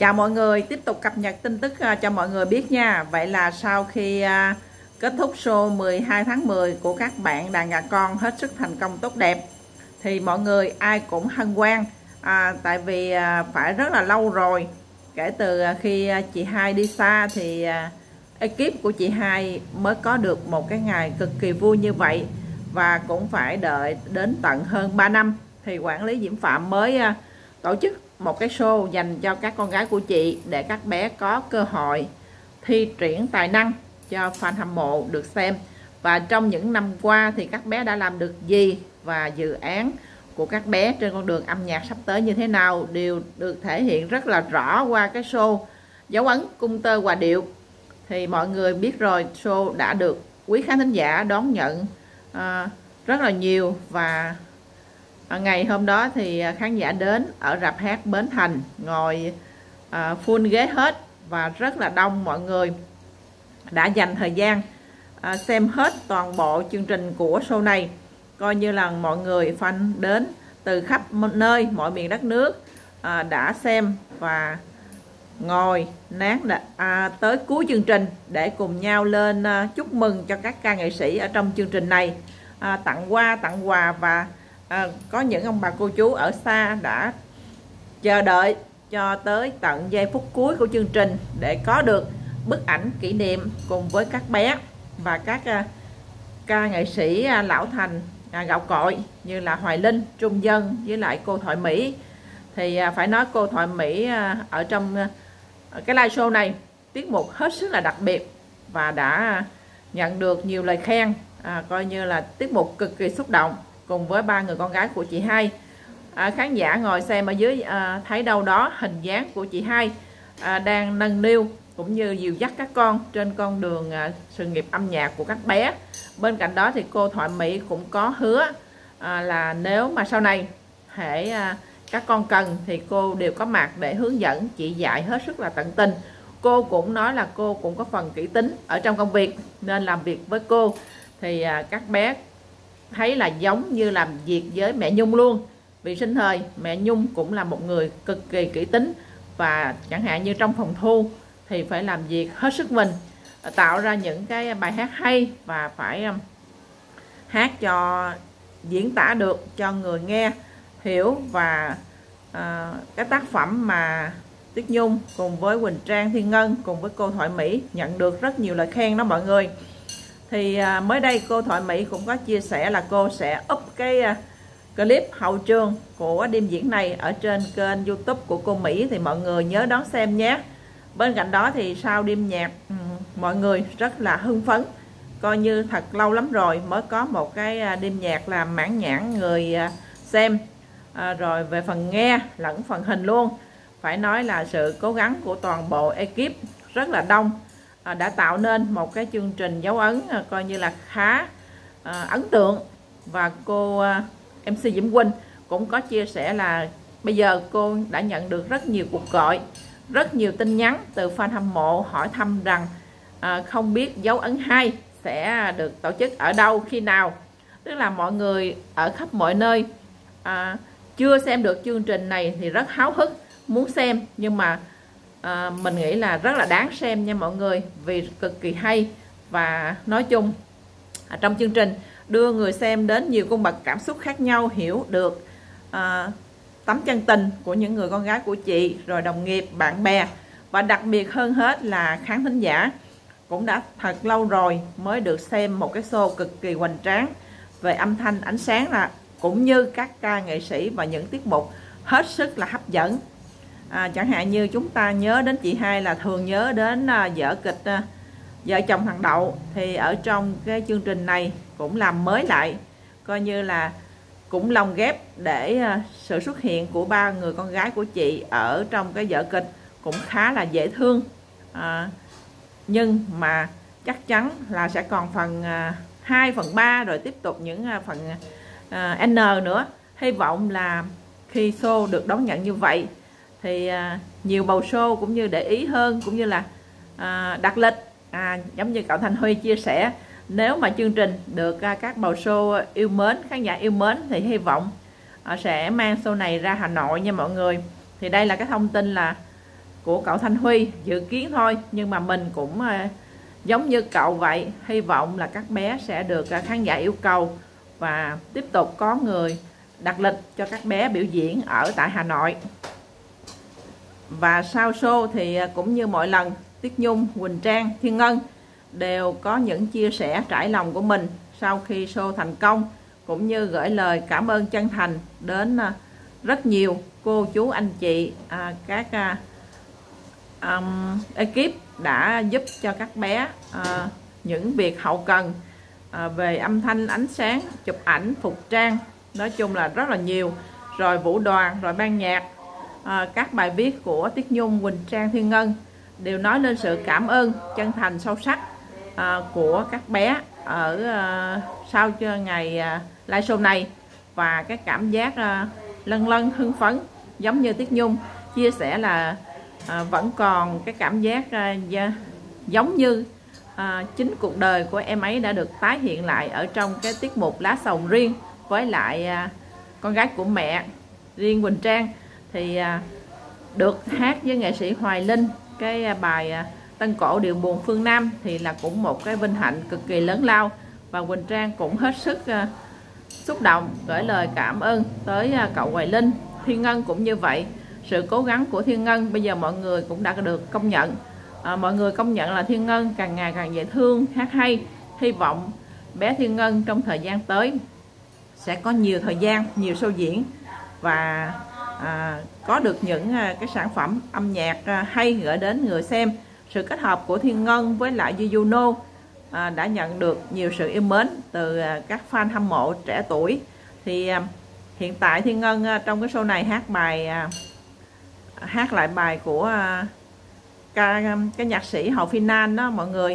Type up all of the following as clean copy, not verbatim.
Chào mọi người, tiếp tục cập nhật tin tức cho mọi người biết nha. Vậy là sau khi kết thúc show 12 tháng 10 của các bạn đàn gà con hết sức thành công tốt đẹp, thì mọi người ai cũng hân hoan, tại vì phải rất là lâu rồi. Kể từ khi chị Hai đi xa thì ekip của chị Hai mới có được một cái ngày cực kỳ vui như vậy. Và cũng phải đợi đến tận hơn 3 năm thì quản lý Diễm Phạm mới tổ chức một cái show dành cho các con gái của chị, để các bé có cơ hội thi triển tài năng cho fan hâm mộ được xem. Và trong những năm qua thì các bé đã làm được gì, và dự án của các bé trên con đường âm nhạc sắp tới như thế nào, đều được thể hiện rất là rõ qua cái show Dấu ấn cung tơ hòa điệu. Thì mọi người biết rồi, show đã được quý khán thính giả đón nhận rất là nhiều. Và ngày hôm đó thì khán giả đến ở rạp hát Bến Thành ngồi full ghế hết, và rất là đông. Mọi người đã dành thời gian xem hết toàn bộ chương trình của show này. Coi như là mọi người fan đến từ khắp nơi, mọi miền đất nước đã xem và ngồi nán tới cuối chương trình để cùng nhau lên chúc mừng cho các ca nghệ sĩ ở trong chương trình này, tặng quà. Và có những ông bà cô chú ở xa đã chờ đợi cho tới tận giây phút cuối của chương trình để có được bức ảnh kỷ niệm cùng với các bé và các ca nghệ sĩ lão thành gạo cội như là Hoài Linh, Trung Dân với lại cô Thoại Mỹ. Thì phải nói cô Thoại Mỹ ở trong cái live show này, tiết mục hết sức là đặc biệt và đã nhận được nhiều lời khen, coi như là tiết mục cực kỳ xúc động cùng với ba người con gái của chị Hai. Khán giả ngồi xem ở dưới thấy đâu đó hình dáng của chị Hai đang nâng niu cũng như dìu dắt các con trên con đường sự nghiệp âm nhạc của các bé. Bên cạnh đó thì cô Thoại Mỹ cũng có hứa là nếu mà sau này hễ các con cần thì cô đều có mặt để hướng dẫn chỉ dạy hết sức là tận tình. Cô cũng nói là cô cũng có phần kỹ tính ở trong công việc, nên làm việc với cô thì các bé thấy là giống như làm việc với mẹ Nhung luôn. Vì sinh thời mẹ Nhung cũng là một người cực kỳ kỹ tính, và chẳng hạn như trong phòng thu thì phải làm việc hết sức mình, tạo ra những cái bài hát hay và phải hát cho diễn tả được cho người nghe hiểu. Và cái tác phẩm mà Tuyết Nhung cùng với Quỳnh Trang, Thiên Ngân cùng với cô Thoại Mỹ nhận được rất nhiều lời khen đó mọi người. Thì mới đây cô Thoại Mỹ cũng có chia sẻ là cô sẽ up cái clip hậu trường của đêm diễn này ở trên kênh YouTube của cô Mỹ, thì mọi người nhớ đón xem nhé. Bên cạnh đó thì sau đêm nhạc mọi người rất là hưng phấn, coi như thật lâu lắm rồi mới có một cái đêm nhạc làm mãn nhãn người xem, rồi về phần nghe lẫn phần hình luôn. Phải nói là sự cố gắng của toàn bộ ekip rất là đông đã tạo nên một cái chương trình dấu ấn coi như là khá ấn tượng. Và cô MC Diễm Quỳnh cũng có chia sẻ là bây giờ cô đã nhận được rất nhiều cuộc gọi, rất nhiều tin nhắn từ fan hâm mộ hỏi thăm rằng không biết dấu ấn 2 sẽ được tổ chức ở đâu, khi nào. Tức là mọi người ở khắp mọi nơi chưa xem được chương trình này thì rất háo hức muốn xem, nhưng mà mình nghĩ là rất là đáng xem nha mọi người, vì cực kỳ hay. và nói chung trong chương trình đưa người xem đến nhiều cung bậc cảm xúc khác nhau, hiểu được tấm chân tình của những người con gái của chị, rồi đồng nghiệp, bạn bè, và đặc biệt hơn hết là khán thính giả. Cũng đã thật lâu rồi mới được xem một cái show cực kỳ hoành tráng về âm thanh, ánh sáng, là cũng như các ca nghệ sĩ và những tiết mục hết sức là hấp dẫn. Chẳng hạn như chúng ta nhớ đến chị Hai là thường nhớ đến vở kịch Vợ Chồng Thằng Đậu, thì ở trong cái chương trình này cũng làm mới lại, coi như là cũng lồng ghép để sự xuất hiện của ba người con gái của chị ở trong cái vở kịch cũng khá là dễ thương. Nhưng mà chắc chắn là sẽ còn phần 2, phần 3, rồi tiếp tục những phần N nữa. Hy vọng là khi show được đón nhận như vậy thì nhiều bầu show cũng như để ý hơn, cũng như là đặt lịch. Giống như cậu Thanh Huy chia sẻ, nếu mà chương trình được các bầu show yêu mến, khán giả yêu mến, thì hy vọng sẽ mang show này ra Hà Nội nha mọi người. Thì đây là cái thông tin là của cậu Thanh Huy, dự kiến thôi, nhưng mà mình cũng giống như cậu vậy, hy vọng là các bé sẽ được khán giả yêu cầu và tiếp tục có người đặt lịch cho các bé biểu diễn ở tại Hà Nội. Và sau show thì cũng như mọi lần, Tuyết Nhung, Quỳnh Trang, Thiên Ngân đều có những chia sẻ trải lòng của mình sau khi show thành công, cũng như gửi lời cảm ơn chân thành đến rất nhiều cô chú anh chị, các ekip đã giúp cho các bé những việc hậu cần về âm thanh, ánh sáng, chụp ảnh, phục trang, nói chung là rất là nhiều, rồi vũ đoàn, rồi ban nhạc. Các bài viết của Tuyết Nhung, Quỳnh Trang, Thiên Ngân đều nói lên sự cảm ơn chân thành sâu sắc của các bé ở sau ngày live show này, và cái cảm giác lân lân hưng phấn, giống như Tuyết Nhung chia sẻ là vẫn còn cái cảm giác giống như chính cuộc đời của em ấy đã được tái hiện lại ở trong cái tiết mục Lá Sầu Riêng với lại con gái của mẹ. Riêng Quỳnh Trang thì được hát với nghệ sĩ Hoài Linh cái bài Tân Cổ Điệu Buồn Phương Nam thì là cũng một cái vinh hạnh cực kỳ lớn lao, và Quỳnh Trang cũng hết sức xúc động gửi lời cảm ơn tới cậu Hoài Linh. Thiên Ngân cũng như vậy, sự cố gắng của Thiên Ngân bây giờ mọi người cũng đã được công nhận. Mọi người công nhận là Thiên Ngân càng ngày càng dễ thương, hát hay. Hy vọng bé Thiên Ngân trong thời gian tới sẽ có nhiều thời gian, nhiều show diễn và có được những cái sản phẩm âm nhạc hay gửi đến người xem. Sự kết hợp của Thiên Ngân với lại Yuno đã nhận được nhiều sự yêu mến từ các fan hâm mộ trẻ tuổi. Thì hiện tại Thiên Ngân trong cái show này hát lại bài của cái nhạc sĩ Hồ Phi Nan đó mọi người.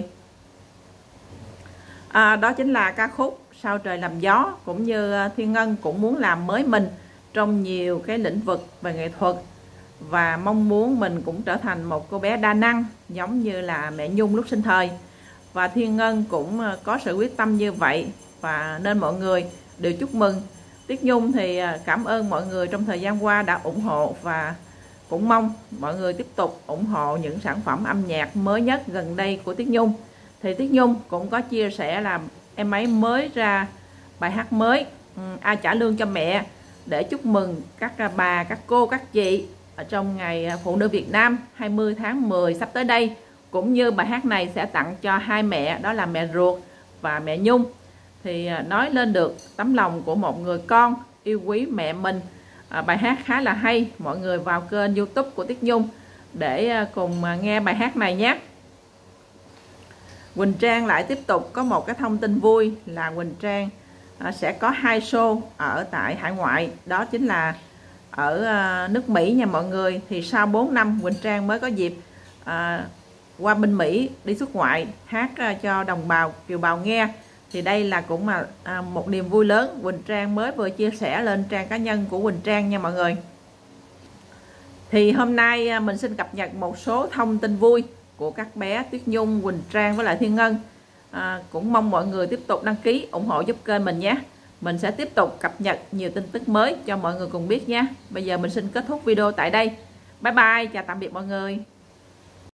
Đó chính là ca khúc Sao Trời Làm Gió. Cũng như Thiên Ngân cũng muốn làm mới mình trong nhiều cái lĩnh vực về nghệ thuật, và mong muốn mình cũng trở thành một cô bé đa năng giống như là mẹ Nhung lúc sinh thời. Và Thiên Ngân cũng có sự quyết tâm như vậy, và nên mọi người đều chúc mừng. Tuyết Nhung thì cảm ơn mọi người trong thời gian qua đã ủng hộ, và cũng mong mọi người tiếp tục ủng hộ những sản phẩm âm nhạc mới nhất gần đây của Tuyết Nhung. Thì Tuyết Nhung cũng có chia sẻ là em ấy mới ra bài hát mới Ai Trả Lương Cho Mẹ để chúc mừng các bà, các cô, các chị ở trong ngày Phụ nữ Việt Nam 20 tháng 10 sắp tới đây. Cũng như bài hát này sẽ tặng cho hai mẹ, đó là mẹ ruột và mẹ Nhung. Thì nói lên được tấm lòng của một người con yêu quý mẹ mình. Bài hát khá là hay, mọi người vào kênh YouTube của Tuyết Nhung để cùng nghe bài hát này nhé. Quỳnh Trang lại tiếp tục có một cái thông tin vui là Quỳnh Trang sẽ có 2 show ở tại hải ngoại, đó chính là ở nước Mỹ nha mọi người. Thì sau 4 năm Quỳnh Trang mới có dịp qua bên Mỹ đi xuất ngoại hát cho đồng bào kiều bào nghe. Thì đây là cũng là một niềm vui lớn. Quỳnh Trang mới vừa chia sẻ lên trang cá nhân của Quỳnh Trang nha mọi người. Thì hôm nay mình xin cập nhật một số thông tin vui của các bé Tuyết Nhung, Quỳnh Trang với lại Thiên Ngân. Cũng mong mọi người tiếp tục đăng ký ủng hộ giúp kênh mình nhé. Mình sẽ tiếp tục cập nhật nhiều tin tức mới cho mọi người cùng biết nhé. Bây giờ mình xin kết thúc video tại đây. Bye bye, chào tạm biệt mọi người.